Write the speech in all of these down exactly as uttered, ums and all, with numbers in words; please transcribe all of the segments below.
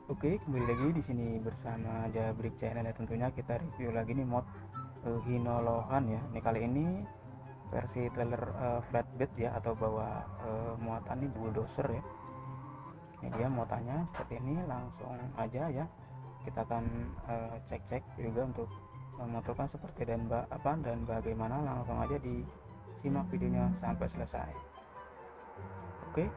Oke, kembali lagi di sini bersama Jabrik Channel ya. Tentunya kita review lagi nih mod uh, Hinolohan ya. Ini kali ini versi trailer uh, flatbed ya, atau bawa uh, muatan nih bulldozer ya. Ini dia muatannya seperti ini, langsung aja ya. Kita akan uh, cek-cek juga untuk memotorkan seperti dan ba apa dan bagaimana. Langsung aja disimak videonya sampai selesai. Oke.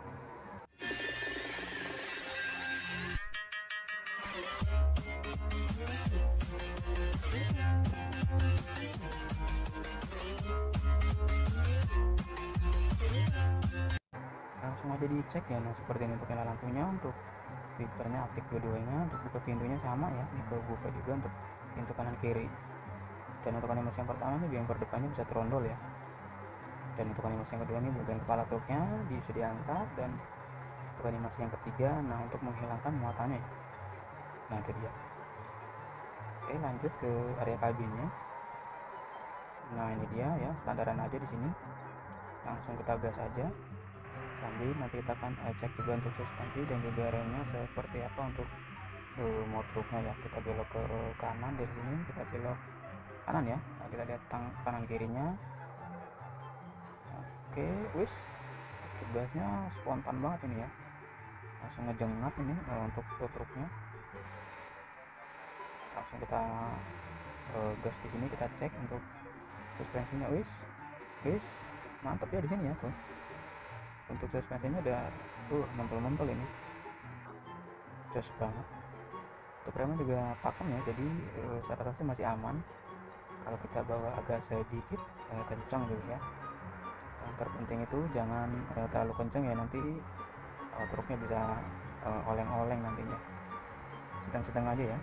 Langsung aja dicek ya. Nah, seperti ini untuk nyala lampunya, untuk wipernya aktif dua-duanya, untuk buka pintunya sama ya, ini buka juga untuk pintu kanan kiri. Dan untuk animasi yang pertama nih, bumper depannya bisa terondol ya. Dan untuk animasi yang kedua nih, bagian kepala truknya bisa diangkat. Dan untuk animasi yang ketiga, nah untuk menghilangkan muatannya. Nah itu dia. Oke, lanjut ke area kabinnya. Nah ini dia ya, standaran aja di sini. Langsung kita gas aja, sambil nanti kita akan uh, cek juga untuk suspensi dan juga remnya seperti apa untuk uh, motornya ya. Kita belok ke kanan dari sini, kita belok kanan ya. Nah, kita lihat tang kanan kirinya. Oke, wis, tugasnya spontan banget ini ya, langsung ngejengat ini uh, untuk truknya. Langsung kita uh, gas di sini, kita cek untuk suspensinya. Wis, wis, mantap ya di sini ya tuh. Untuk suspensinya udah tuh mentol-mentol ini, jos banget. Untuk remnya juga pakem ya, jadi uh, saya rasa masih aman. Kalau kita bawa agak sedikit uh, kencang dulu ya. Yang terpenting itu jangan uh, terlalu kencang ya, nanti uh, truknya bisa uh, oleng-oleng nantinya. Sedang-sedang aja ya.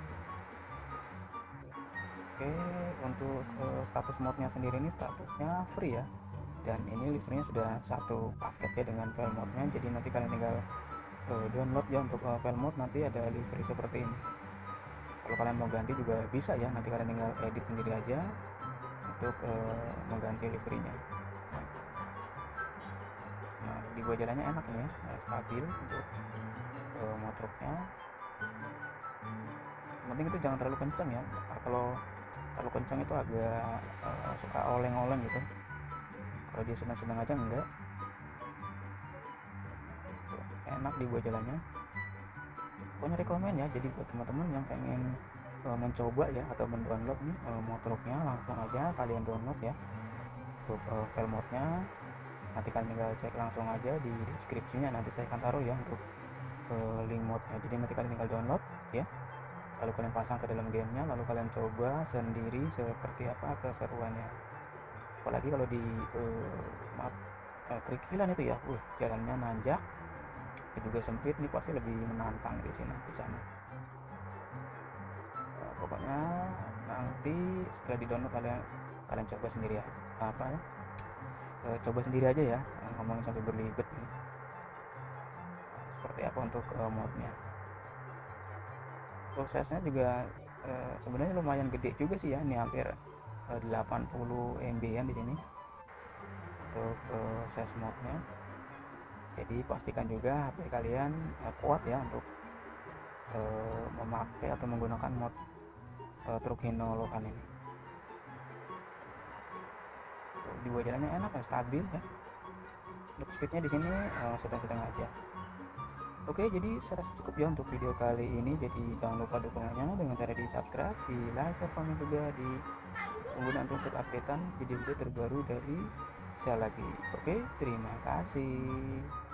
Oke, untuk uh, status modnya sendiri ini statusnya free ya. Dan ini livernya sudah satu paket ya dengan file modnya. Jadi nanti kalian tinggal uh, download ya untuk uh, file mod, nanti ada livery seperti ini. Kalau kalian mau ganti juga bisa ya, nanti kalian tinggal edit sendiri aja untuk uh, mengganti liverynya. Nah, di buah jalannya enak nih ya, uh, stabil untuk uh, motornya. Yang penting itu jangan terlalu kencang ya, kalau terlalu kencang itu agak uh, suka oleng-oleng gitu. Kalau dia sedang-sedang aja enggak, enak di buah jalannya. Pokoknya rekomen ya, jadi buat teman-teman yang pengen uh, mencoba ya atau mendownload nih uh, motornya, langsung aja kalian download ya untuk uh, file modnya. Nanti kalian tinggal cek langsung aja di deskripsinya, nanti saya akan taruh ya untuk uh, link modnya. Jadi nanti kalian tinggal download ya, lalu kalian pasang ke dalam gamenya, lalu kalian coba sendiri seperti apa keseruannya. Apalagi kalau di uh, map uh, kerikilan itu ya, uh, jalannya nanjak, itu juga sempit nih, pasti lebih menantang di sini di sana. Uh, pokoknya nanti setelah di download kalian kalian coba sendiri ya, apa ya, uh, coba sendiri aja ya, uh, ngomongin sampai berlibet nih. Seperti apa untuk uh, modnya. Prosesnya juga uh, sebenarnya lumayan gede juga sih ya, ini hampir uh, delapan puluh M B-an di sini untuk uh, size modnya. Jadi pastikan juga H P kalian uh, kuat ya untuk uh, memakai atau menggunakan mod uh, truk Hinolohan ini. Di bawah jalannya enak ya, stabil ya. Untuk speednya di sini uh, sedang-sedang aja. Oke, jadi saya rasa cukup ya untuk video kali ini. Jadi jangan lupa dukungannya dengan cara di subscribe, di like, share, komen juga di penggunaan untuk updatean video-video terbaru dari saya lagi. Oke, terima kasih.